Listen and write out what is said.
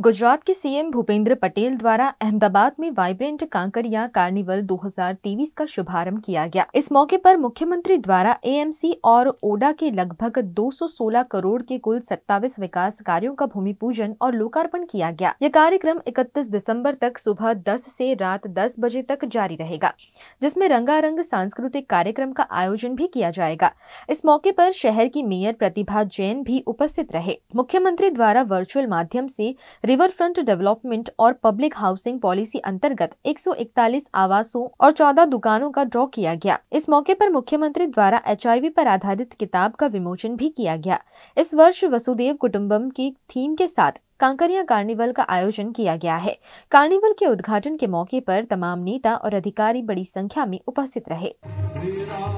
गुजरात के सीएम भूपेंद्र पटेल द्वारा अहमदाबाद में वाइब्रेंट कांकरिया कार्निवल 2023 का शुभारंभ किया गया। इस मौके पर मुख्यमंत्री द्वारा एएमसी और ओडा के लगभग 216 करोड़ के कुल 27 विकास कार्यों का भूमि पूजन और लोकार्पण किया गया। यह कार्यक्रम 31 दिसंबर तक सुबह 10 से रात 10 बजे तक जारी रहेगा, जिसमें रंगारंग सांस्कृतिक कार्यक्रम का आयोजन भी किया जाएगा। इस मौके पर शहर की मेयर प्रतिभा जैन भी उपस्थित रहे। मुख्यमंत्री द्वारा वर्चुअल माध्यम से रिवर फ्रंट डेवलपमेंट और पब्लिक हाउसिंग पॉलिसी अंतर्गत 141 आवासों और 14 दुकानों का ड्रॉ किया गया। इस मौके पर मुख्यमंत्री द्वारा HIV पर आधारित किताब का विमोचन भी किया गया। इस वर्ष वसुदेव कुटुंबम की थीम के साथ कांकरिया कार्निवल का आयोजन किया गया है। कार्निवल के उद्घाटन के मौके पर तमाम नेता और अधिकारी बड़ी संख्या में उपस्थित रहे।